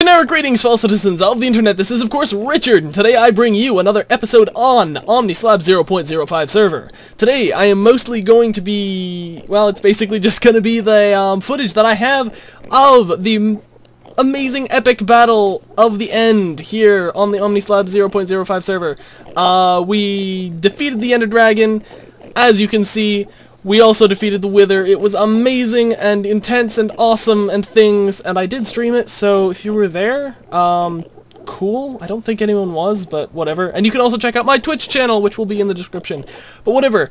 Generic greetings, fellow citizens of the internet. This is, of course, Rhychird, and today I bring you another episode on Thmni0.01-8 server. Today, I am mostly going to be, well, it's basically just going to be the footage that I have of the amazing epic battle of the end here on the Thmni0.01-8 server. We defeated the Ender Dragon, as you can see. We also defeated the Wither. It was amazing and intense and awesome and things, and I did stream it, so if you were there, cool. I don't think anyone was, but whatever. And you can also check out my Twitch channel, which will be in the description. But whatever.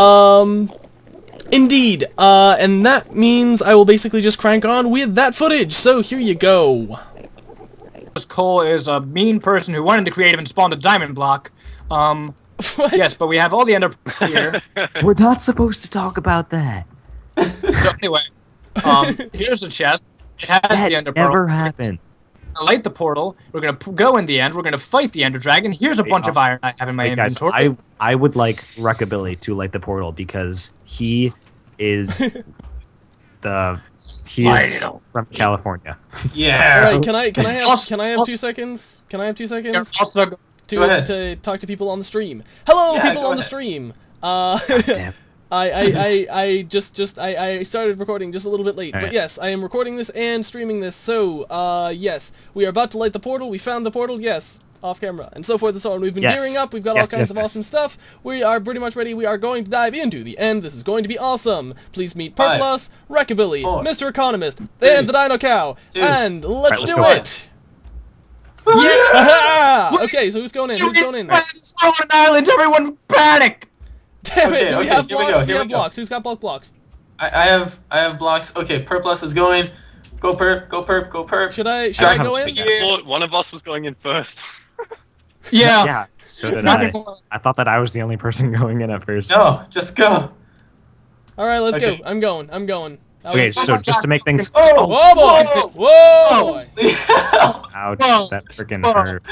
Indeed. And that means I will basically just crank on with that footage, so here you go. Cole is a mean person who wanted to create and spawned a diamond block. What? Yes, but we have all the ender here. We're not supposed to talk about that. So anyway, here's the chest. It has That the ender never pearl. happened. Light the portal. We're gonna go in the end. We're gonna fight the ender dragon. Here's a bunch of iron I have in my Guys, inventory. I would like Rockabilly to light the portal because he is from California. Yeah. Alright, can I have 2 seconds? Can I have 2 seconds? Also, To talk to people on the stream. Hello, Yeah, people go on the ahead. stream. Damn. I started recording just a little bit late, but Alright. yes, I am recording this and streaming this. So, yes, we are about to light the portal. We found the portal. Yes, off camera and so forth and so on. We've been Yes. gearing up. We've got Yes, all kinds yes, of yes. awesome stuff. We are pretty much ready. We are going to dive into the end. This is going to be awesome. Please meet Five, Purplus, Rockabilly, 4, Mr. Economist, 3, and the Dino Cow, 2, and let's let's do go. it. yeah. Aha! Okay, so who's going in? Who's going in? Throw an island. Everyone panic. Damn it! Okay, Do we okay, have here we blocks? go, We here have we go. blocks. Who's got blocks? I have blocks. Okay, Purplus is going. Go perp, go perp, go perp. Should I Dragon's go in? here. I thought one of us was going in first. Yeah. Yeah, so did I. I thought that I was the only person going in at first. No, just go. All right, let's Okay. go. I'm going. I Okay, was- so just to make things... Oh! Whoa, boy! Whoa! Whoa! Ouch, Whoa. that freaking Whoa. hurt.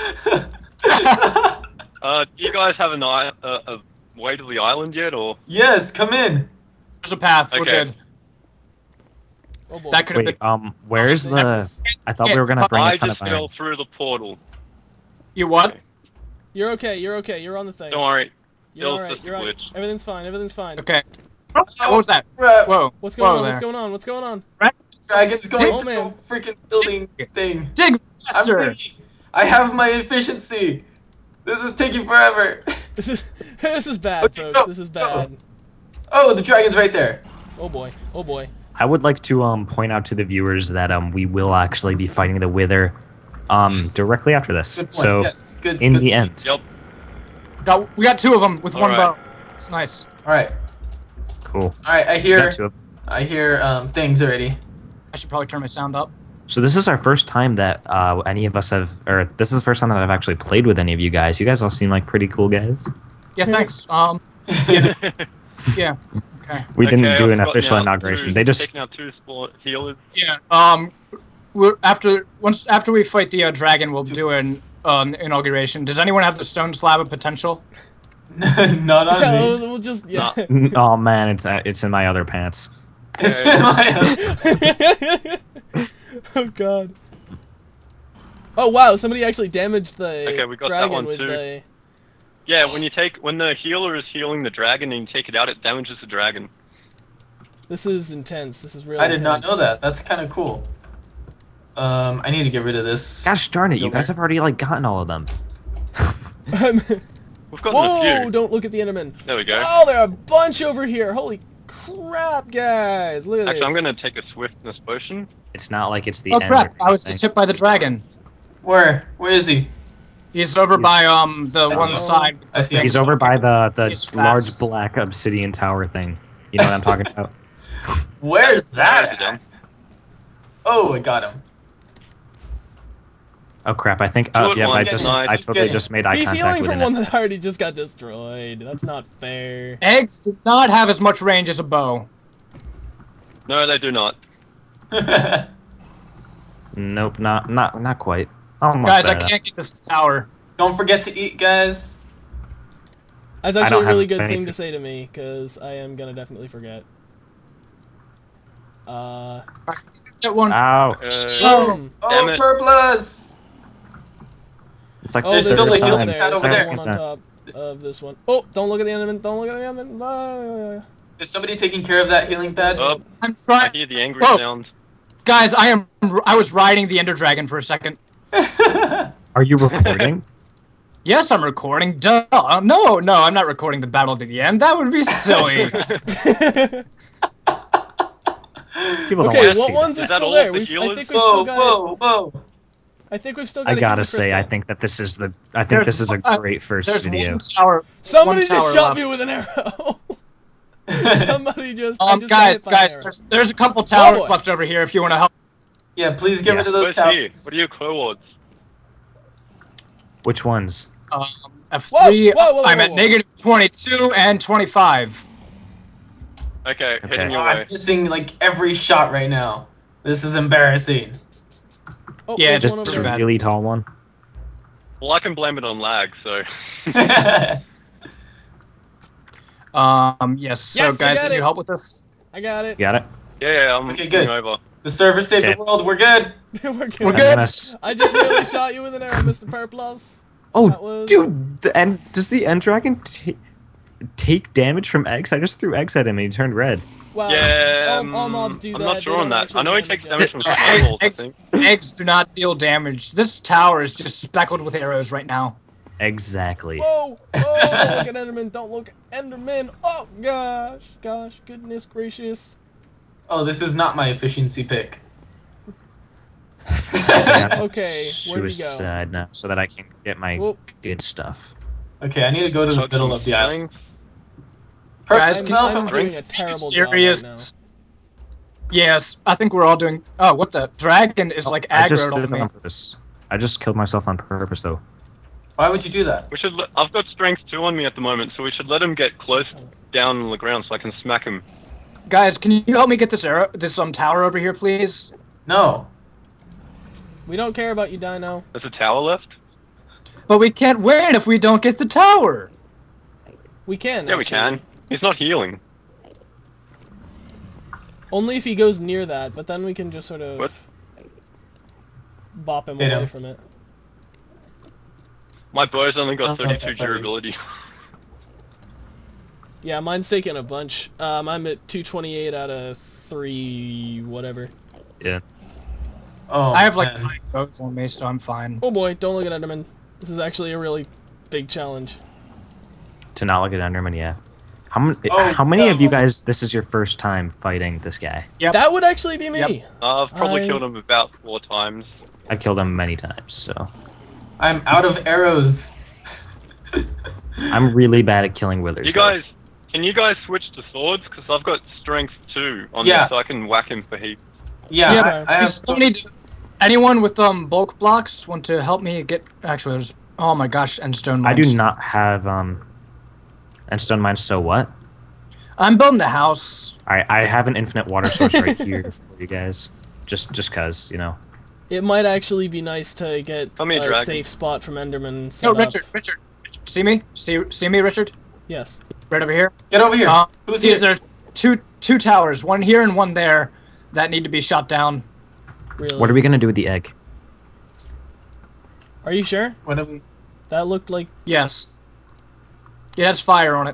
Do you guys have a way to the island yet, or? Yes, come in. There's a path. We're Okay. good. Oh boy. That could have Wait, been. where's the... I thought we were gonna bring I a ton just of fell iron. through the portal. You what? You're okay. You're okay. You're on the thing. Don't worry. You're It'll all right. just You're all right. glitch. Everything's fine. Everything's fine. Okay. What was that? Whoa. What's going Whoa on? there. What's going on? What's going on? Dragon's going Oh, to man. the freaking building thing. Dig I'm faster. thinking. I have my efficiency. This is taking forever. This is bad, Okay, folks. go, This is go. bad. Oh, the dragon's right there. Oh boy. Oh boy. I would like to point out to the viewers that we will actually be fighting the Wither Yes. directly after this. Good point. So yes, good. in good. the end. Yep. We got 2 of them with one Alright. bow. It's nice. All right, Cool. all right. I We hear got two of- things already. I should probably turn my sound up. So this is our first time that any of us have, or this is the first time that I've actually played with any of you guys. You guys all seem like pretty cool guys. Yeah, thanks. Yeah. Okay. We didn't Okay, do I've an gotten official out inauguration. two- They just taken out 2 sport healers. Yeah. After we fight the dragon, we'll do an inauguration. Does anyone have the stone slab of potential? Not on Yeah, me. we'll just yeah. oh man, it's in my other pants. It's in my. Oh god. Oh wow! Somebody actually damaged the Okay, we got that dragon one with too. the. Yeah, when the healer is healing the dragon and you take it out, it damages the dragon. This is intense. This is really. I did not intense. know that. That's kind of cool. I need to get rid of this. Gosh darn it, you Over. guys have already like gotten all of them. We've gotten Whoa! a few. Don't look at the Enderman. There we go. Oh, there are a bunch over here. Holy crap, guys! Look at Actually, this. I'm gonna take a swiftness potion. It's not like it's the Oh end. crap! or I was just anything. hit by the dragon. Where is he? He's over by the I one see. side. with the I see. thing. He's over by the He's large fast. black obsidian tower thing. You know what I'm talking about? Where's That's that? dumb. At? Oh, I got him. Oh crap! I think. Do it Yeah, I once, just nice. I totally Get just made eye He's contact healing with from it. one that already just got destroyed. That's not fair. Eggs do not have as much range as a bow. No, they do not. Nope, not quite. Almost Guys, I there, though. can't get this tower. Don't forget to eat, guys. That's I actually don't a really have good any thing to f- say to me, because I am gonna definitely forget. Get one. Ow. Boom. Oh, Damn it. Purplas! It's like Oh, There's there's still a one healing there. pad There's over another there. one on top of this one. Oh, don't look at the enderman. Don't look at the enderman. Is somebody taking care of that healing pad? Oh, I'm I trying. hear the angry Whoa. sound. Guys, I was riding the Ender Dragon for a second. Are you recording? Yes, I'm recording. Duh. No, I'm not recording the battle to the end. That would be silly. People don't Okay, want to what see ones that. are Is that still all there? the I healers? think we've still Whoa, got. whoa, whoa. I think we've still got. I a gotta healing say, I crystal. think that this is the. I think There's this is a one- great first There's video. one tower. Somebody one just tower shot left. me with an arrow. Somebody just. I just got Guys, hit by an guys, arrow. there's a couple towers boy. left over here if you want to help. Yeah, please get Yeah. rid of those Where's he? towers. What are your cohorts? Which ones? F3. Whoa, I'm whoa, at whoa. negative 22 and 25. Okay, Okay. heading your I'm way. missing like every shot right now. This is embarrassing. Oh, Yeah, there's Just one over too a there. bad. really tall one. Well, I can blame it on lag, so. Yes. So, Yes, I guys, got can you it. help with this? I got it. Got it. Yeah, I'm Okay, coming good. over. The server saved Okay. the world. We're good. We're good. We're I'm good. gonna I just nearly shot you with an arrow, Mr. Purplos. That Oh, was- dude! Does the end dragon take damage from eggs? I just threw eggs at him and he turned red. Well, Yeah, all mobs do I'm that. not They sure on don't that. actually I know he damage takes damage from us. snowballs, I think. Eggs do not deal damage. This tower is just speckled with arrows right now. Exactly. Whoa! Whoa! Don't look at Enderman! Don't look at Enderman! Oh gosh! Goodness gracious! Oh, this is not my efficiency pick. Yeah. Okay, where'd he go? Suicide now, so that I can get my Whoop. good stuff. Okay, I need to go to the middle of the island. Guys, Purpose, can no, I'm doing a terrible Serious. Yes, I think we're all doing. Oh, what the dragon is like I just aggroed did on it me. on purpose. I just killed myself on purpose, though. Why would you do that? We should. I've got strength 2 on me at the moment, so we should let him get close down on the ground so I can smack him. Guys, can you help me get this tower over here, please? No. We don't care about you, Dino. There's a tower left? But we can't win if we don't get the tower. We can. Yeah, we actually. can. He's not healing. Only if he goes near that, but then we can just sort of What? bop him Hit away him. from it. My bow's only got Oh, 32 that's already- durability. Yeah, mine's taking a bunch. I'm at 228 out of 3 whatever. Yeah. Oh, I have like man. 9 boats on me, so I'm fine. Oh boy, don't look at Enderman. This is actually a really big challenge. To not look at Enderman, yeah. Oh, How many of you no. guys, this is your first time fighting this guy? Yep. That would actually be me. Yep. I've probably I- killed him about 4 times. I killed him many times, so. I'm out of arrows. I'm really bad at killing withers. You though. guys, can you guys switch to swords? Because I've got strength 2 on Yeah. me, so I can whack him for heaps. Yeah, Yeah, I we have. still need anyone with bulk blocks want to help me get. Actually, there's. Oh my gosh, and stone I mines. do not have, and stone mines, so what? I'm building the house. I have an infinite water source right here for you guys. Just cause, you know. It might actually be nice to get Tell me a a dragon. safe spot from Enderman set No, up. Richard, see me? See me, Richard? Yes. Right over here. Get over here. Who's here? There's two towers, one here and one there, that need to be shot down. Really. What are we gonna do with the egg? Are you sure? What are we? That looked like. Yes. It has fire on it.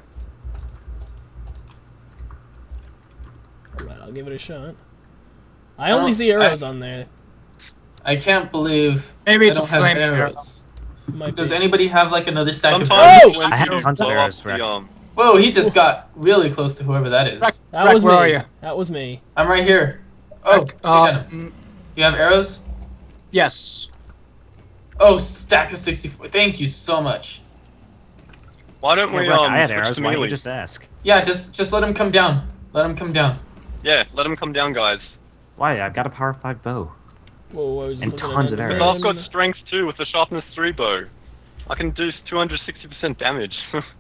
Alright, I'll give it a shot. I only see arrows on there. I can't believe Maybe I it's a don't have flame arrows. Might Does be. anybody have like another stack of Sometimes arrows? Oh! when I have you tons of blow arrows, up Rex. the, Whoa, he just got really close to whoever that is. Rex, That was where me. are you? That was me. I'm right here. Oh, you got him. You have arrows? Yes. Oh, stack of 64. Thank you so much. Why don't Yeah, we Rex, I had switch arrows. to Why don't you melee? just ask? Yeah, just let him come down. Let him come down. Yeah, let him come down, guys. Why? I've got a power 5 bow. Whoa, I was just And looking at tons of Enderman. arrows. I've got strength 2 with the sharpness 3 bow. I can do 260% damage.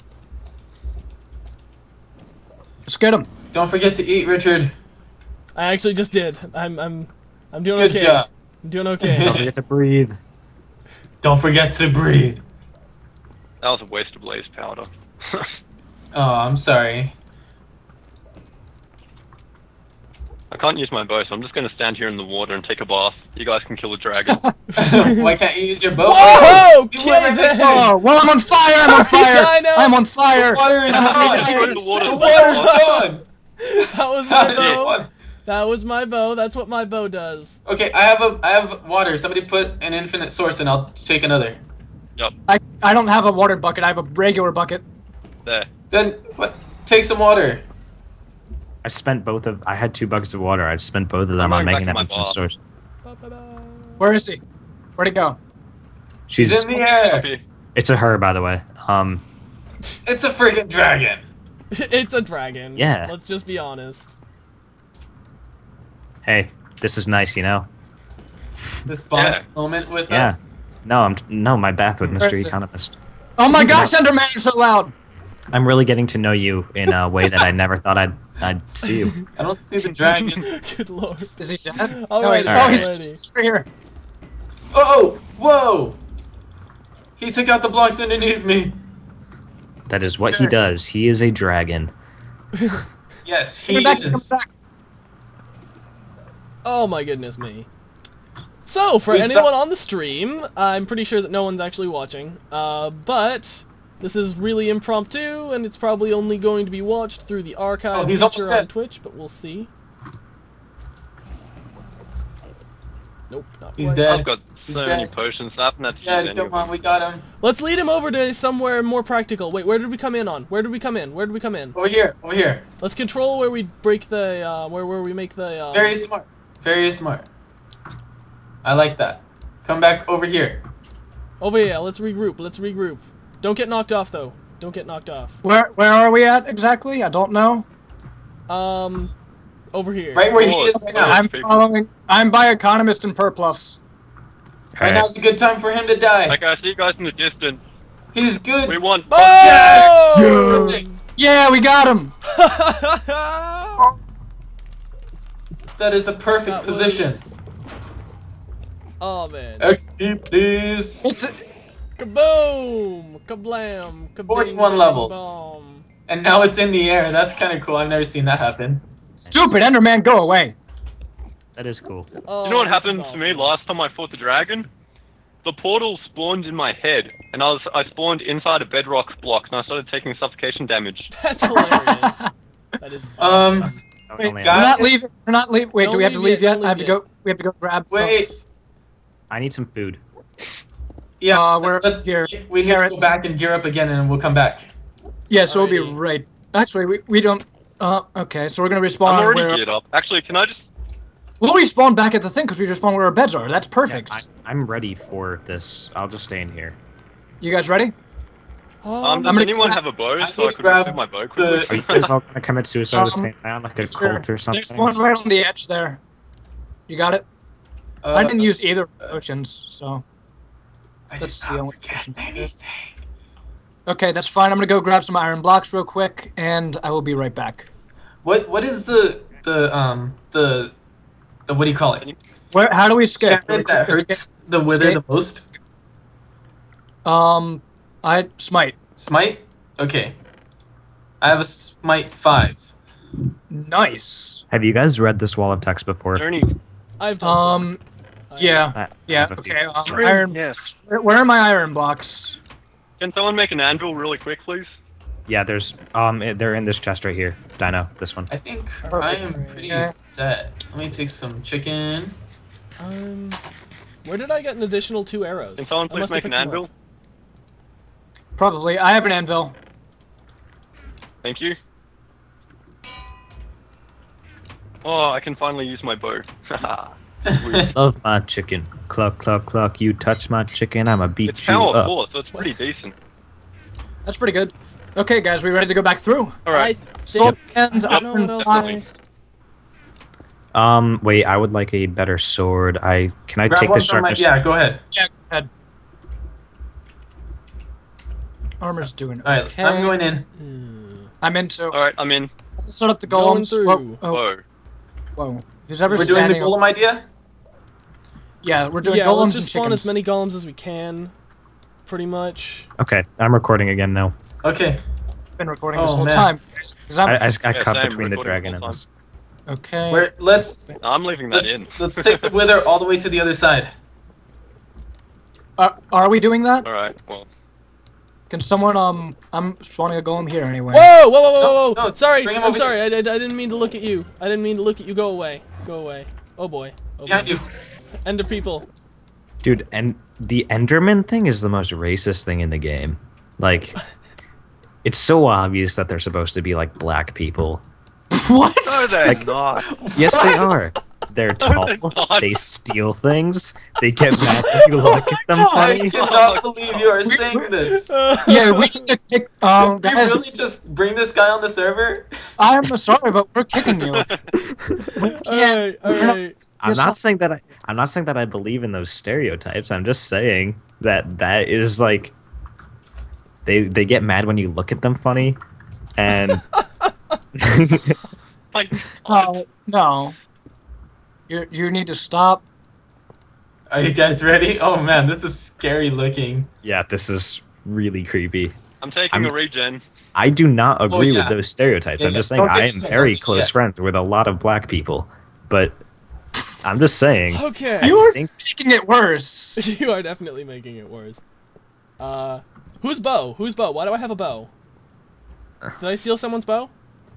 Let's get him. Don't forget to eat, Richard. I actually just did. I'm doing Good okay. job. I'm doing okay. Don't forget to breathe. Don't forget to breathe. That was a waste of blaze powder. Oh, I'm sorry. I can't use my bow, so I'm just gonna stand here in the water and take a bath. You guys can kill the dragon. Why can't you use your bow? Whoa! You went right next to me. Oh, well, I'm on fire! I'm on Sorry, fire! Dino. I'm on fire! The water is I'm gone. on The water- The water's gone. That was How my did it bow. gone? That was my bow. That's what my bow does. Okay, I have water. Somebody put an infinite source and I'll take another. I don't have a water bucket. I have a regular bucket. There. Then what? Take some water. I spent both of. I had 2 buckets of water. I spent both of them I'm on going making back that to my infinite bar. source. Where is he? Where'd he go? She's. He's in the air. Okay. It's a her, by the way. It's a freaking dragon. It's a dragon. Yeah. Let's just be honest. Hey, this is nice, you know. This bond Yeah. moment with Yeah. us. No, my bath with Where Mr. is it? Economist. Oh my gosh, Enderman is so loud! I'm really getting to know you in a way that I never thought I'd see you. I don't see the dragon. Good lord. Is he dead? All no, right, he's, all he's right. just over here. Oh, whoa! He took out the blocks underneath me. That is what he does. He is a dragon. Yes, he Come back, come is. back. Oh my goodness me. So, for We anyone suck. on the stream, I'm pretty sure that no one's actually watching, but this is really impromptu, and it's probably only going to be watched through the archive Oh, he's feature almost on dead. Twitch, but we'll see. Nope, not He's quite. dead. I've got He's so many dead. potions. I haven't had He's to use dead. any Come of on, them. we got him. Let's lead him over to somewhere more practical. Wait, where did we come in on? Where did we come in? Where did we come in? Over here, over here. Let's control where we break the, where we make the, Very smart. Very smart. I like that. Come back over here. over here. Let's regroup. Let's regroup. Don't get knocked off, though. Don't get knocked off. Where are we at exactly? I don't know. Over here. Right where he Oh, is right now. I'm people. following. I'm by Economist and Perplus. Right now's a good time for him to die. Okay, I see you guys in the distance. He's good. We want. Oh! Perfect. Yeah, we got him. That is a perfect That was- position. Oh man. XP, please. It's a, Kaboom! Kablam! Kabing, 41 bang, levels. bomb. And now it's in the air. That's kind of cool. I've never seen that happen. stupid Enderman, go away. That is cool. Oh, You know what this is happened to me awesome. last time I fought the dragon? The portal spawned in my head, and I spawned inside a bedrock block, and I started taking suffocation damage. That's hilarious. That is Wait, Only- we're guys- not leaving. We're not leaving. Wait, Don't do we have to leave leave yet, yet? don't I have to leave go. We have to go grab. Wait. I need some food. Yeah, we're here. we need to go Carrots. back and gear up again, and we'll come back. Yeah, so we'll be Alrighty. right. Actually, we don't. Okay, so we're gonna I'm respawn already where. geared up. Actually, can I just... We'll respawn back at the thing because we respawn where our beds are. That's perfect. I'm ready for this. I'll just stay in here. You guys ready? Oh, I'm Does gonna anyone grab- have a bow I so need I to could grab remove my bow the- quickly? Are you guys all gonna commit suicide at the Um, same time, like a sure. cult or something? There's one right on the edge there. You got it? I didn't use either potions, so. I That's did the not only forget question. anything. Okay, that's fine. I'm gonna go grab some iron blocks real quick, and I will be right back. What is the what do you call it? Where? How do we skip? Skeleton that hurts the wither the most? I smite. Smite? Okay. I have a smite 5. Nice. Have you guys read this wall of text Is before? there any... I've done Yeah. I Yeah. have a few. Okay. Really? Iron. Yeah. Where are my iron blocks? Can someone make an anvil really quick, please? Yeah, there's they're in this chest right here. Dino, this one. I think I Perfect. am pretty Okay. set. Let me take some chicken. Where did I get an additional 2 arrows? Can someone I please must have make an picked them anvil? up. Probably. I have an anvil. Thank you. Oh, I can finally use my bow. Haha. Love my chicken. Cluck, cluck, cluck. You touch my chicken, I'ma beat It's you power up. 4, so it's pretty decent. That's pretty good. Okay, guys, we ready to go back through? Alright. Sword think, and I don't know iron what else blocks. Wait, I would like a better sword. Can I Grab take one this from my, sharpness? yeah, go ahead. Yeah, go ahead. Armor's doing Alright, okay. I'm going in. I'm into. Alright, I'm in. Let's set up the Going golems. through. Whoa, oh, Whoa. whoa. Who's ever We're doing the standing? golem idea? Yeah, we're doing Yeah, golems let's just and spawn chickens. as many golems as we can. Pretty much. Okay, I'm recording again now. Okay. Been recording this Oh, whole man. time. 'cause I'm- I Yeah, cut same, between the recording dragon the and whole this. Okay. Let's No, I'm leaving that in. let's take the wither all the way to the other side. Are we doing that? Alright, well. Can someone I'm spawning a golem here anyway. Whoa, whoa, whoa, whoa, whoa! No, Sorry, bring him I'm over sorry. I didn't mean to look at you. I didn't mean to look at you. Go away. Go away. Oh boy. Oh Behind boy. you. Ender people. Dude, and the Enderman thing is the most racist thing in the game. Like, it's so obvious that they're supposed to be like black people. What? No, they're not. Yes, they are. They're tall. not. They steal things. They get mad if you look at them I funny. cannot believe you are saying this. Yeah, we need to kick. Did you Guys, really just bring this guy on the server? I'm sorry, but we're kicking you. We can't. Alright. I'm not saying that I believe in those stereotypes. I'm just saying that is like they get mad when you look at them funny, and Like, No. You need to stop. Are you guys ready? Oh man, this is scary looking. yeah, this is really creepy. I'm taking a regen. I do not agree yeah. with those stereotypes. Yeah, I'm yeah. just saying Don't I take am shit, very don't take close shit. friends with a lot of black people, but I'm just saying. Okay. You're think- making it worse. You are definitely making it worse. Who's bow? Who's bow? Why do I have a bow? Did I steal someone's bow?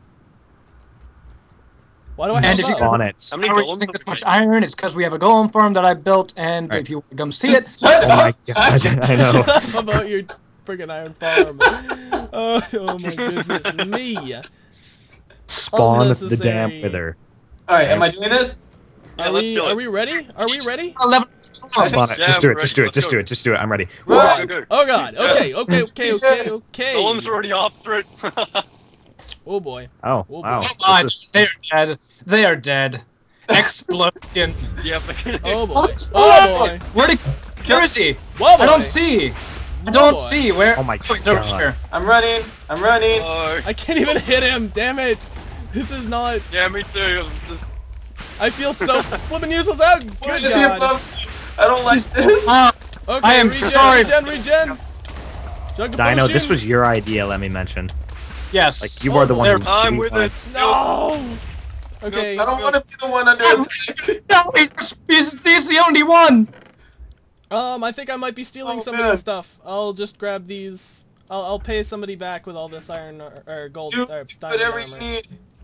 Why do I have And a if you bow? On it. How many How we're golems using have this we much got? iron? It's because we have a golem farm that I built, and Right. if you want to come see it, Shut Oh my up! god, I know. Shut up about your friggin' iron farm. Oh my goodness me. Spawn the damn Unnecessary. wither. Alright, am I doing this? Yeah, Are let's we do it. ready? Are we ready? 11. Spawn it. Yeah, Just do we're it. Just ready. do it. Just Let's do go. it. Just do it. I'm ready. Run! Go, go. Oh god. Okay, okay, okay, okay, okay. Golem's already after it. Oh boy. Oh, Oh, wow. boy. God, This is- they are dead. They are dead. Explosion. Yep. Oh boy. Oh, Oh boy. Where is he? Whoa boy. I don't see. I Oh, don't boy. see. Where? Oh my He's over God. here. I'm running. I'm running. Oh, I can't even hit him. Damn it. This is not. yeah, me too. I'm just- I feel so flipping useless out. Why Good is he God. above me? I don't like this. Ah, Okay, I am regen, sorry. Regen. Jug Dino, this potion. was your idea, let me mention. yes. Like, you are the one there- who... I'm with it. No. Okay. I don't want to be the one under attack. No, he's the only one. I think I might be stealing Oh, some man. of this stuff. I'll just grab these. I'll pay somebody back with all this iron or gold Do or diamond whatever armor. you need.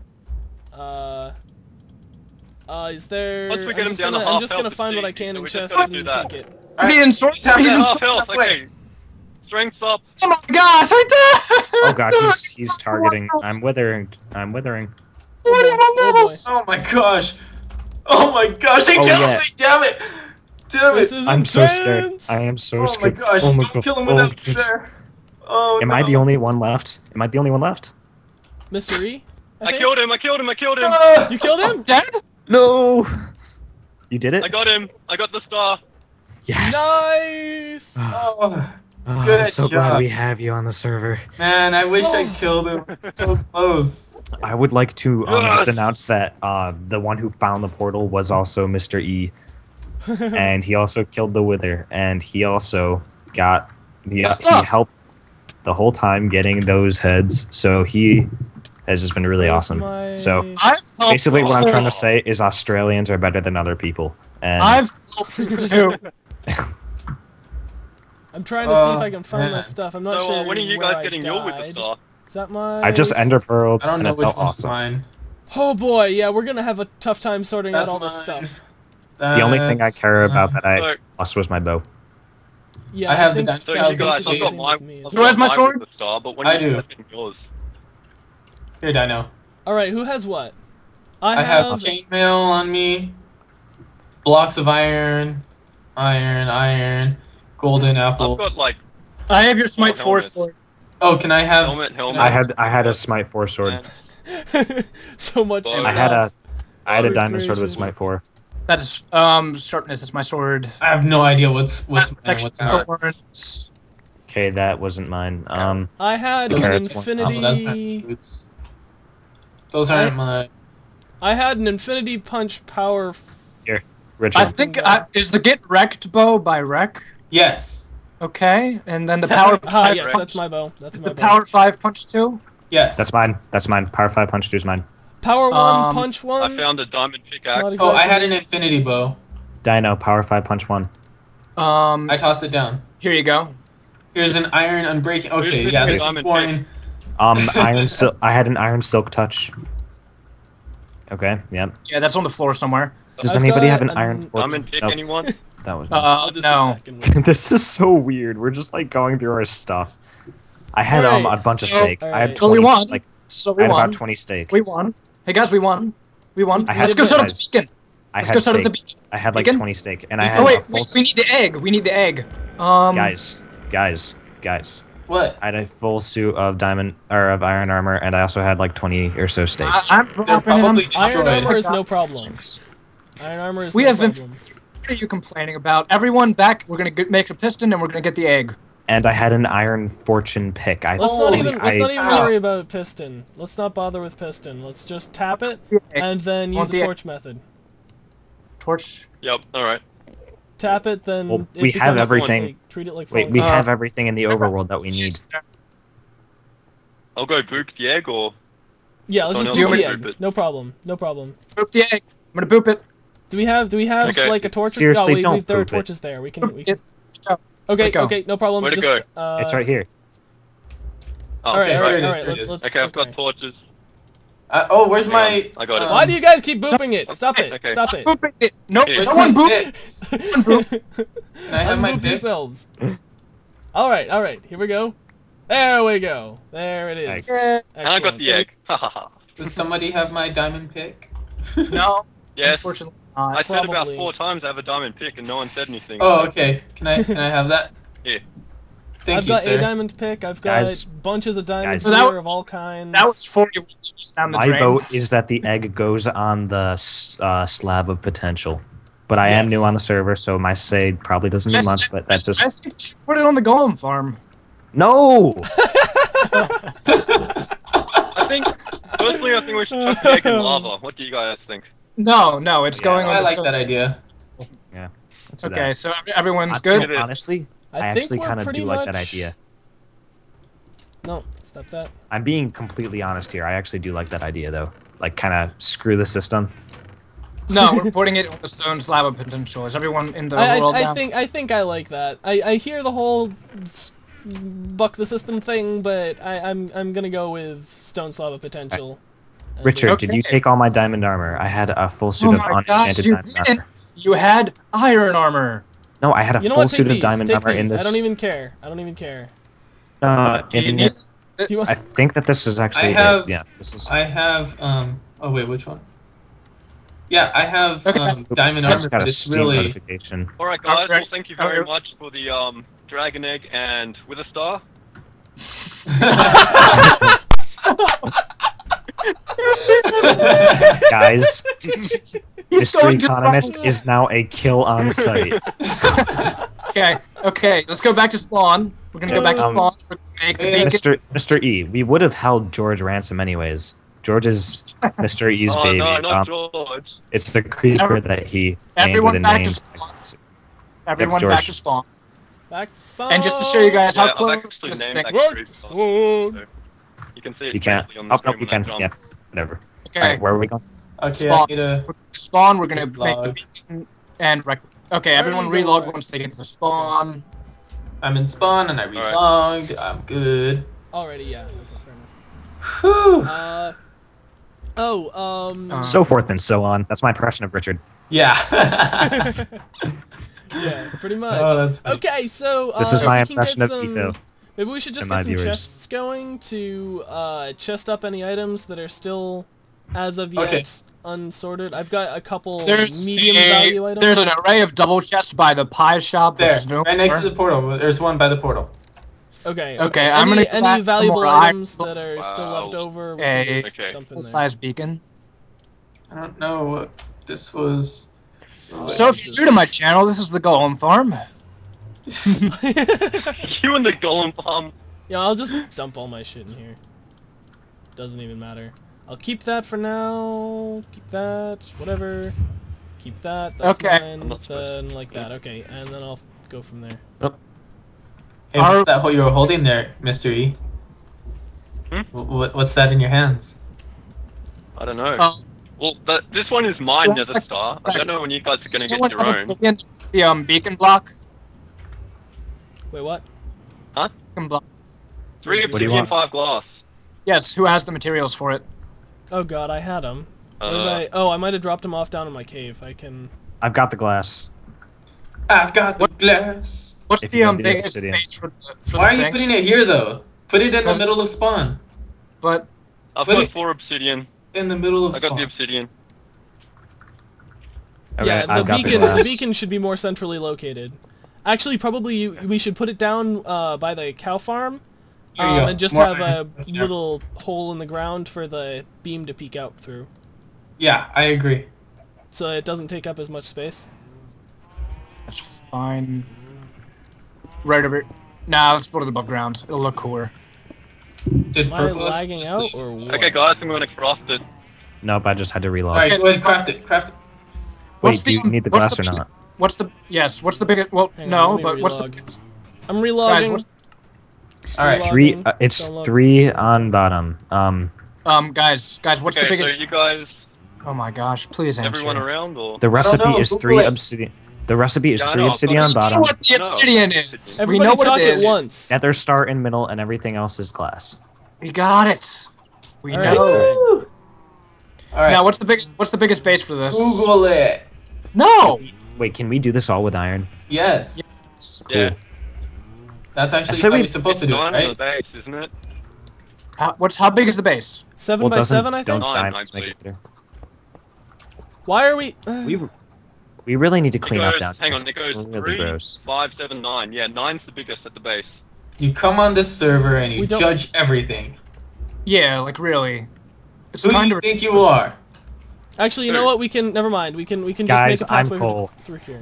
Is there? Once we get him down to I'm half just gonna health, find what I it's can easy, in so we just chests gotta do and that. take it. Alright, He's in sword. he's half He's in health. Half health, halfway. okay. Strength's up. Oh my gosh! I died. Oh god, he's targeting. I'm withering. I'm withering. 41 Oh, boy. levels. Oh my gosh. Oh my gosh, he Oh, kills yeah. me, damn it. Damn This it. is I'm so scared. intense. I am so Oh my scared. gosh, Oh my don't God. kill him Oh, without shit. there. Oh Am no. I the only one left? Am I the only one left? Mr. E. I think? killed him. I killed him. I killed him. Ah! You killed him? Dead? No! You did it? I got him. I got the star. Yes! Nice. Oh, Oh, Good I'm so job. glad we have you on the server. man, I wish I killed him. It's so close. I would like to Ugh. just announce that the one who found the portal was also Mr. E, and he also killed the Wither, and he also got he helped the whole time getting those heads. So he has just been really Where's awesome. my- So I've helped basically, what I'm trying to too. say is Australians are better than other people, and I've helped too. I'm trying to see if Oh, I can find my man. stuff. I'm not So sure. when are you where guys I getting your with the died. star? Is that my? I just ender pearled, I don't and know it which felt one's awesome. mine. Oh boy, yeah, we're gonna have a tough time sorting That's out all this mine. stuff. The only thing I That's care about mine. that I So, lost was my bow. Yeah, I have the think dinosaur so that's you guys, basically I've got the my. same with me. I've Who has got my mine sword? with the star, but when I you do. getting yours? Here, Dino. All right, who has what? I have chainmail on me, blocks of iron, golden apple. I've got like I have your smite Oh, 4 helmet. sword. Oh, can I have? helmet. I had a smite 4 sword. and- so much. I stuff. I had a Good diamond sword with gracious. smite 4. That is sharpness is my sword. I have no idea what's mine and what's not. Thorns. Okay, that wasn't mine. I had The an carrots one. infinity. Oh, that's not boots. Those aren't mine. I had an infinity punch power. Richard. I think is the get wrecked bow by wreck. Yes. Okay, and then the power Ah, 5 yes, punch. that's my bow. That's my The bow. power 5 punch too. Yes. That's mine. That's mine. Power 5 punch 2 is mine. Power 1, punch 1. I found a diamond pickaxe. Not Oh, I exactly- had an infinity bow. Dino, power 5, punch 1. I tossed it down. Here you go. Here's an iron unbreaking. Okay, Where's yeah, the this is diamond boring. I had an iron silk touch. Okay, yep. Yeah, that's on the floor somewhere. Does I've anybody got have an an iron fortune? Diamond pick, Nope, anyone? that was I'll just sit No. back and wait. This is so weird. We're just like going through our stuff. I had Alright, a bunch of so- steak. I had alright. 20, So we won. like So I we had won. about 20 steak. We won. Hey guys, we won. We won. I had Let's go start at the guys. beacon. I Let's had go start at the steak. beacon. I had like Beacon? 20 steak, and I Oh, had Oh wait, a full. we need the egg. We need the egg. Guys. What? I had a full suit of of iron armor, and I also had like 20 or so steak. I'm They're dropping it. probably I'm- Iron destroyed. armor is no problem. Iron armor is We no have been- problem. What are you complaining about? Everyone back. We're gonna make a piston and we're gonna get the egg. And I had an iron fortune pick. Let's not even Ow. worry about piston. Let's not bother with piston. Let's just tap it and then use Want the the- torch method. Torch. Yep, alright. Tap it, then Well, it we have becomes everything. like, treat it like Wait, falling we star. have everything in the overworld that we need. I'll go boop the egg, or... Yeah, let's Someone just else boop the can egg. boop it. No problem. No problem. Boop the egg. I'm gonna boop it. Do we have Okay. like a torch? Seriously, don't there are boop it. torches there. We can. It. Okay, go. okay, no problem. Where to just, It's right here. Oh, All right, okay, all here right, it all is, right. here it Let's, is. let's, Okay, I've got torches. Oh, where's Hang my? on, I got it. Why do you guys keep booping it? Stop it! Okay. Stop it! Boop it. Nope. Okay. Where's Someone my boop. picks? Can I have my Unboop pick? yourselves. All right. Here we go. There we go. There it is. Nice. Yeah. And I got the egg. Ha ha ha. Does somebody have my diamond pick? No. Yes, Unfortunately I not. said about Probably. 4 times I have a diamond pick and no one said anything. Oh, okay. Can I have that? Yeah. Thank I've you, got sir. a diamond pick. I've got Guys. bunches of diamonds Guys. here That of all kinds. That was 40 down the My drain. vote is that the egg goes on the slab of potential. But I am Yes. new on the server, so my say probably doesn't mean much. But that's I just think you should put it on the golem farm. no. Personally, I think we should chuck the egg in lava. What do you guys think? No, it's Yeah, going on I the like stone. that idea. Let's do Okay, that. so everyone's good. Honestly, I think actually we're kind of pretty do like that much- idea. No, stop that. I'm being completely honest here. I actually do like that idea, though. Like, kind of screw the system. No, we're putting it on the stone slab of potential. Is everyone in the I world down? think I like that. I hear the whole buck the system thing, but I'm gonna go with stone slab of potential. And Richard, Okay. did you take all my diamond armor? I had a full suit Oh of my gosh, unenchanted you diamond didn't! armor. You had iron armor. No, I had a You know full what? Take suit of these. diamond Take armor in these. this. I don't even care. I don't even care. In You- it, Do you want? I think that this is actually. Yeah, this is. I have. Oh wait, which one? Yeah, I have Okay. diamond I just armor, got but a it's Steam really. notification. Alright guys, well Alright. thank you very Alright. much for the dragon egg and with a star. Guys, He's Mystery going to Economist is now a kill on site. Okay, let's go back to spawn. We're gonna go back to spawn. We're gonna make the Hey, beacon. Mr. E, we would have held George ransom anyways. George is Mr. E's Oh baby. no, not George. It's the creature that he named Everyone with a back to name. spawn. Everyone George. back to spawn. Back to spawn. And just to show you guys Yeah, how I've close actually this named thing. that What? creep boss, Whoa. so you can see it You can't. clearly on the Oh, no, screen you when I can. jump. Yeah, whatever. Okay, Alright, where are we going? Okay, Spawn. I need a. we're gonna spawn. We're gonna make the Relog. beacon and okay. Where Everyone are you relog going? once they get to the spawn. I'm in spawn and I Alright. relogged. I'm good. Already, yeah. Okay, fair enough. Whew. So forth and so on. That's my impression of Richard. Yeah. Yeah, pretty much. Oh, that's funny. Okay, so This is if my we can get impression of some- Nico. Maybe we should just to my get some viewers. chests going to chest up any items that are still, as of yet, Okay. unsorted. I've got a couple There's medium value items. There's an array of double chests by the pie shop. Which There, is no right next more. to the portal. There's one by the portal. Okay. Okay, I'm any, gonna go any back for valuable more items iron. that are still Wow. left over. We Okay. can just Okay. dump in there. Full-size beacon. I don't know what this was. So if you're new to my channel, this is the Golem Farm. You and the golem bomb. Yeah, I'll just dump all my shit in here. Doesn't even matter. I'll keep that for now. Keep that. Whatever. Keep that. That's Okay. mine. Then like that. Okay, and then I'll go from there. Hey, what's that you're holding there, Mr. E? Hmm? What's that in your hands? I don't know. Oh. Well, this one is mine, So Nether that's Star. I don't know when you guys are gonna Someone get your have own. the beacon block. Wait, what? Beacon block. 3 What do you obsidian, want? 5 glass. Yes, who has the materials for it? Oh god, I had them. Uh, I might have dropped them off down in my cave. I can... I've got the glass. I've got the glass. What's If the you have the biggest obsidian. space for Why are the you thing? putting it here though? Put it in the Because- middle of spawn. But I've Put got it- 4 obsidian. In the middle of I got spawn. the obsidian. Okay, yeah, the I've got beacon. the The glass. beacon should be more centrally located. Actually, probably we should put it down by the cow farm, Here you go. and just More have a iron. little hole in the ground for the beam to peek out through, Yeah, I agree. so it doesn't take up as much space. that's fine. Right over. Nah, let's put it above ground. It'll look cooler. Did Am I purple lagging out or what? Okay, guys, I'm gonna craft it. Nope, I just had to reload. Alright, go ahead, craft it. Craft it. Wait, do you need the glass or not? What's the what's the biggest? Well, Hang on, no, let me but what's the relog. biggest? I'm relogging. Guys, what's, Alright. Relogging. It's Don't look. 3 on bottom. guys, what's the Okay, biggest? so you guys, Oh my gosh, please answer. everyone around, or? The recipe know, is Google 3 it. obsidian. The recipe is Yeah, I 3 know, obsidian on but- We know bottom, what the No. obsidian is. Everybody we know what talk it at is. once. nether star in middle, and everything else is glass. We got it. We All right. know. Woo! Alright, Now, what's the biggest base for this? Google it. No. Wait, can we do this all with iron? Yes. Yeah. That's I actually said how we- you're supposed to do it, Nine on the right? base, isn't it? How big is the base? 7 by 7, I think. Don't Nine, diamonds I make it better. Why are we? We really need to clean up goes- down hang here. on, it goes It's really 3, gross. 5, 7, 9. Yeah, 9's the biggest at the base. You come on this server and We you don't- judge everything. Yeah, like really. It's Who do kind you of think you are? Actually, you know what? We can. Never mind. We can just Guys, make a I'm pathway Cole. through here.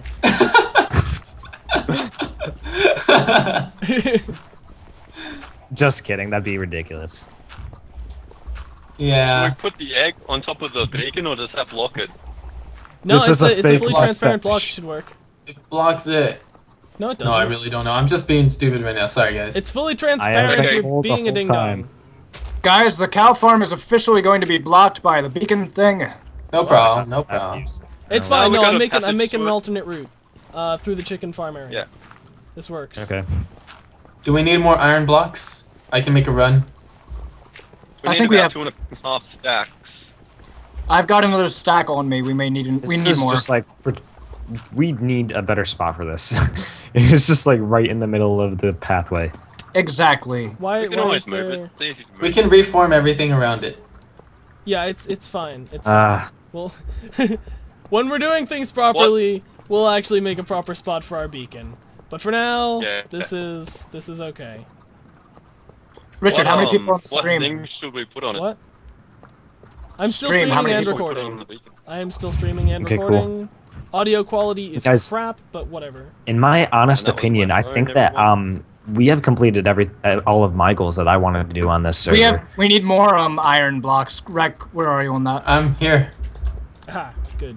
Just kidding. That'd be ridiculous. Do Yeah. we put the egg on top of the bacon, or does that block it? No, This it's is a a fake fully block transparent stack. block. Should work. It blocks it. No, it doesn't. No, I really don't know. I'm just being stupid right now. Sorry, guys. It's fully I transparent. have You're been told the being a whole ding time. dong. Guys, the cow farm is officially going to be blocked by the beacon thing. No problem. No That'd be problem. useless. It's Now fine. we No, got I'm a making passage an to it. alternate route through the chicken farm area. Yeah. This works. Okay. Do we need more iron blocks? I can make a run. We I need think we about have- 2.5 stacks. I've got another stack on me. We need This is more. just like we need a better spot for this. It's just like right in the middle of the pathway. Exactly. Why? We can Why always is move there? it. It's easy to move. We can reform everything around it. Yeah, it's fine. It's fine. Ah, Well, when we're doing things properly, we'll actually make a proper spot for our beacon. But for now, Yeah. this is okay. Richard, how many people on the What stream? thing should we put on it? What? I'm still Stream, how streaming many and people Put it on recording. the beacon. I am still streaming and Okay, cool. recording. Audio quality is Guys- crap, but whatever. in my honest And that was opinion, my I phone, think that everyone. we have completed all of my goals that I wanted to do on this server. We need more iron blocks. Rec, where are you on that? I'm here. Ha, good.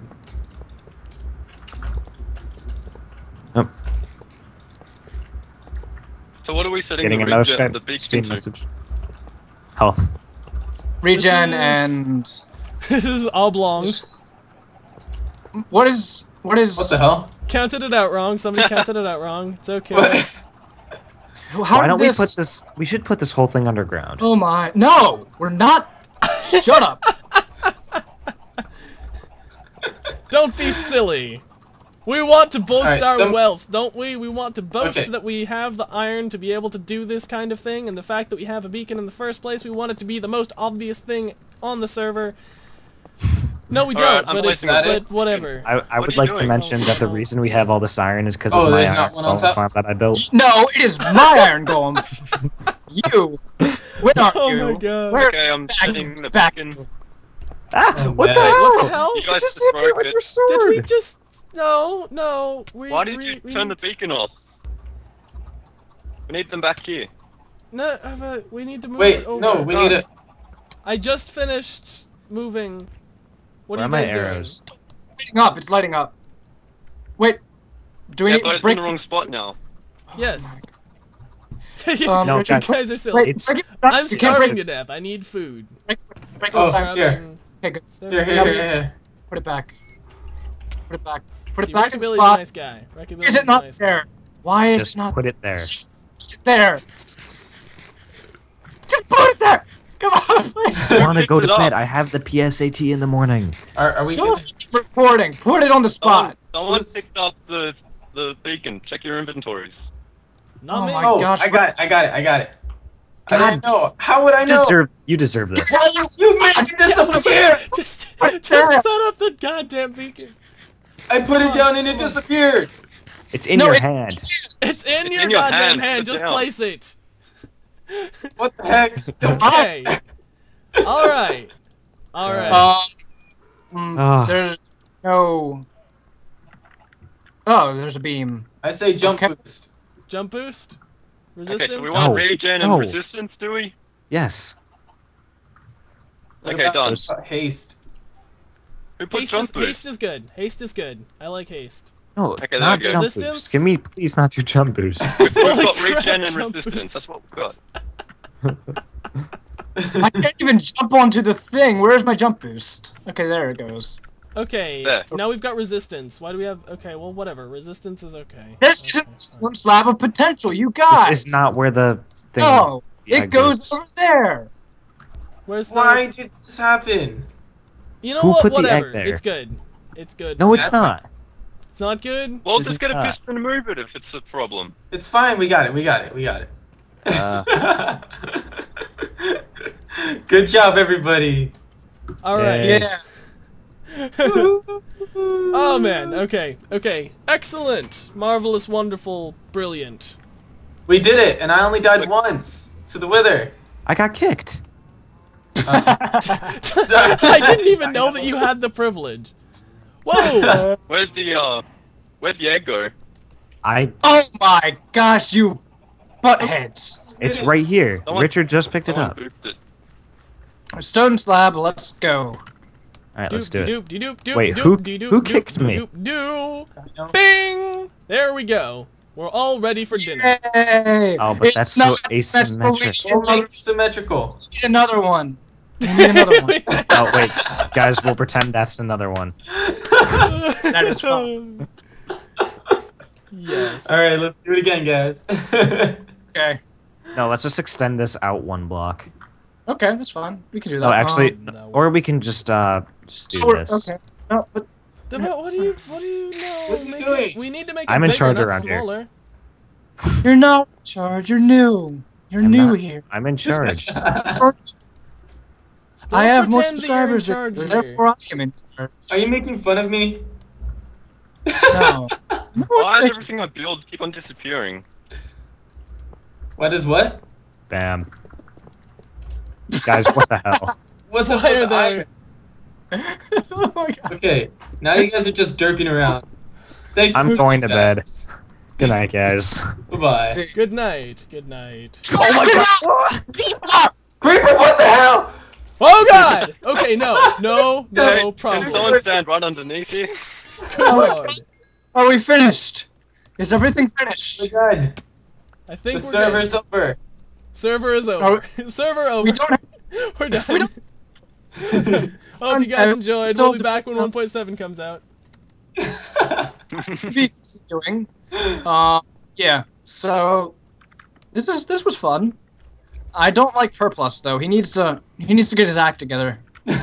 So what are we setting Getting the, another the beacon Steam to? message. Health. Regen is- and This is oblongs. what is What the hell? Counted it out wrong. Somebody counted it out wrong. It's okay. What? how Why did don't this? we put this? We should put this whole thing underground. Oh my! No, we're not. Shut up. Don't be silly. We want to boast Alright, our some- wealth, don't we? We want to boast Okay. that we have the iron to be able to do this kind of thing, and the fact that we have a beacon in the first place, we want it to be the most obvious thing on the server. No, we Alright, don't, I'm but it's placing it. but whatever. I What would are you like to doing? mention that the reason we have all this iron is because Oh, of my there's iron not one on golem top? farm that I built. No, it is my iron golem. You. Where are Oh you? my god. Where? Okay, I'm Back- setting the back. beacon. Ah, Oh, what the man. hell? What the hell? You guys just just hit me broke with it. your sword. Did we just... No. Why did you turn the beacon off? We need them back here. No, we need to move Wait, it over. no, we need it. I just finished moving. What Where are are you my guys arrows? Lighting up. It's lighting up. Wait. Do we Yeah, need but it's break? in the wrong spot now. doing? Yes. Um, No, Richard, You guys are silly. It's break it- I'm you can't starving break to death. I need food. break Oh, it. here. Okay, good. Here. Put it back. Put it back. Put See, it back in the Rockabilly's a spot. nice guy. Rockabilly's Is it a not nice there? guy. Why is Just it not put it there. there? Just put it there! Come on, please! I want to go to Picked it up. bed. I have the PSAT in the morning. Are we good? Just recording. Put it on the spot. Someone Who's- picked up the beacon. Check your inventories. Not Oh me. my Oh, gosh. I got it. I God. didn't know. How would I know? You deserve this. You made it disappear! Just Right set there. up the goddamn beacon. I put it down and it disappeared! It's in No, your it's- hand. It's in It's your in your goddamn hand. hand. Put it Just down. place it. What the heck? Okay. All right. All right. Ah. There's no. Oh, there's a beam. I say jump Okay. boost. Jump boost. Okay, Resistance. so we want No. regen and No. resistance, do we? Yes. What Okay, about done. Haste. Who put Haste jump is, boost? haste is good. Haste is good. I like haste. No, Okay, not there we go. jump Resistance? boost. Can we please not do jump boost? We've Holy got crap, regen and jump resistance. boost. That's what we've got. I can't even jump onto the thing. Where's my jump boost? Okay, there it goes. Okay. There. Now we've got resistance. Why do we have? Okay. Well, whatever. Resistance is okay. This Okay, isn't fine. one slab of potential, you guys. This is not where the thing. No, Yeah, it goes exists. over there. Where's the? Why did this happen? You know Who what? put the egg Whatever. there? It's good. It's good. No, it's not. It's not good. Well, Isn't just get a that- piston and move it if it's a problem. It's fine. We got it. Uh, Good job, everybody. All right. Yay. Yeah. Oh man. Okay. Okay. Excellent. Marvelous. Wonderful. Brilliant. We did it, and I only died once to the wither. I got kicked. I didn't even know that you had the privilege. Whoa. Where'd the egg go? Oh my gosh, you buttheads. It's right here. Someone- Richard just picked it Someone up. booped it. Stone slab, let's go. Alright, let's do it. Doop, Wait, who kicked me? Bing! There we go. We're all ready for dinner. Yay! Oh, but It's that's so not asymmetric. We'll make it symmetrical. We need another one. We need another one. Oh wait, guys, we'll pretend that's another one. That is fun. Yes. All right, let's do it again, guys. Okay. No, let's just extend this out one block. Okay, that's fine. We can do that. No, actually, no. or we can just do Oh, this. okay. No, but What do you know? What are you Make doing? it- we need to make I'm it in bigger, charge not around here. smaller. you're not in charge. You're new. You're I'm new not. here. I'm in charge. I have more pretend that you're in subscribers than charge you, here. therefore I am in charge. Are you making fun of me? No. Why does everything I build keep on disappearing? What is what? Bam. Guys, what the hell? What's up Why with are the there- iron? Oh my god. Okay, now you guys are just derping around. Thanks. I'm for going to bed. guys. Good night, guys. Bye-bye. See. Good night. Good night. Oh my god! Creeper, what the hell? Oh God! Okay, no, no Can problem. someone stand right underneath you? God. Are we finished? Is everything Oh my finished? god. I think The we're server's good. over. Server is over. Server over. We don't have We're done. Hope you guys enjoyed. We'll be back when 1.7 comes out. to be continuing. Yeah. So this was fun. I don't like Purplus though. He needs to get his act together.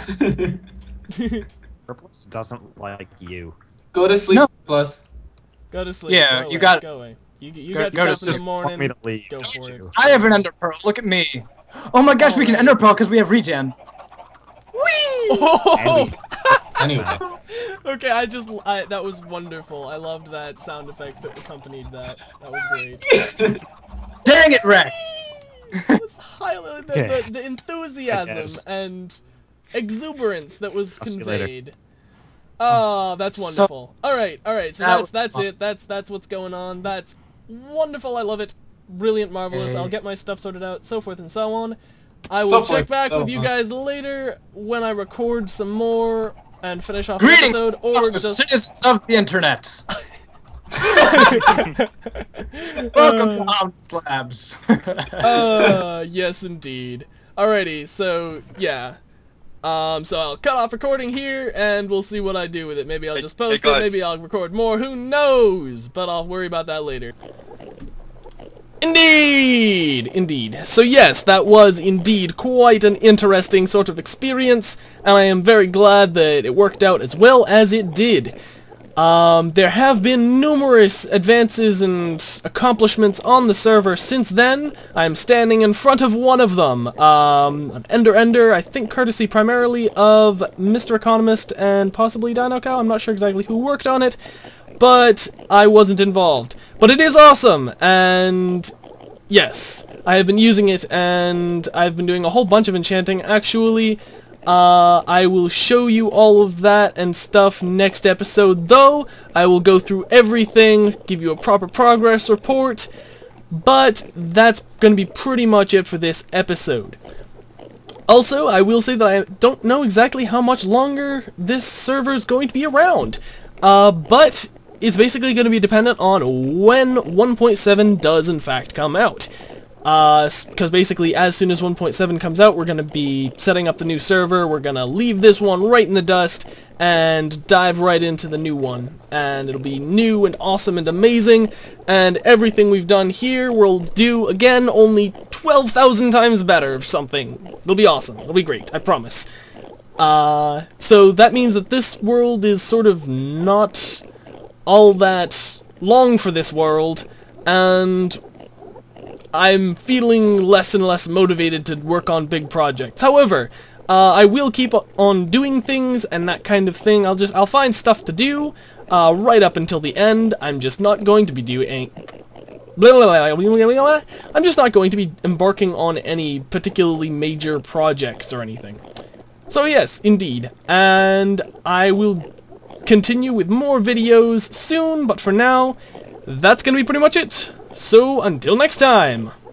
Purples doesn't like you. Go to sleep, No. plus. Go to sleep. Yeah, Go you away, got- Go away. You go- got go to stuff in sleep. the Want me morning. to leave? Go for it. I have an Ender Pearl. Look at me. Oh my gosh, we can Ender Pearl because we have regen. Whee! Oh! Anyway. Okay, that was wonderful. I loved that sound effect that accompanied that. That was great. Dang it, Rex! It was highly Okay. the enthusiasm guess. and exuberance that was I'll see you later. conveyed. Oh, that's wonderful. All right. So That was that's fun. it. That's what's going on. That's wonderful. I love it. Brilliant, marvelous. Okay. I'll get my stuff sorted out, so forth and so on. I will So check forth, back so with you on. guys later when I record some more and finish off Greetings, the episode, or fellow just citizens of the internet. Welcome to Om Slabs. yes, indeed. Alrighty, so yeah. So I'll cut off recording here, and we'll see what I do with it. Maybe I'll just post it, guys. maybe I'll record more, who knows? But I'll worry about that later. Indeed. So yes, that was indeed quite an interesting sort of experience, and I am very glad that it worked out as well as it did. There have been numerous advances and accomplishments on the server since then. I'm standing in front of one of them. An Ender, I think courtesy primarily of Mr. Economist and possibly Dino Cow. I'm not sure exactly who worked on it, but I wasn't involved. But it is awesome, and yes, I have been using it, and I've been doing a whole bunch of enchanting, actually. I will show you all of that and stuff next episode, though. I will go through everything, give you a proper progress report, but that's going to be pretty much it for this episode. Also, I will say that I don't know exactly how much longer this server is going to be around, but it's basically going to be dependent on when 1.7 does in fact come out. Because basically as soon as 1.7 comes out, we're going to be setting up the new server, we're going to leave this one right in the dust, and dive right into the new one. And it'll be new and awesome and amazing, and everything we've done here we'll do again, only 12,000 times better or something. It'll be awesome, it'll be great, I promise. So that means that this world is sort of not all that long for this world, and I'm feeling less and less motivated to work on big projects. However, I will keep on doing things and that kind of thing. I'll find stuff to do right up until the end. I'm just not going to be doing. I'm just not going to be embarking on any particularly major projects or anything. So yes, indeed, and I will continue with more videos soon. But for now, that's gonna be pretty much it. So, until next time!